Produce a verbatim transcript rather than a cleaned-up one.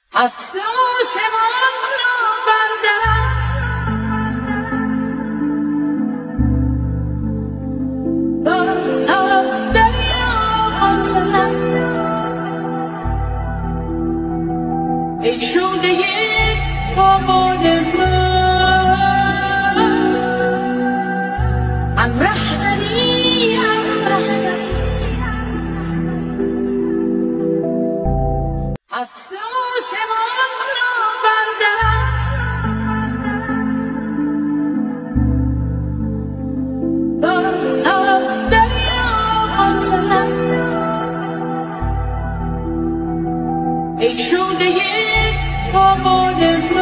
افسوس ما را بردارم باز از دریا آمدم ای شوره آباد من هم رهبری هم رهبری افسوس ما را بردارم باز از دریا آمدم ای شوره آباد من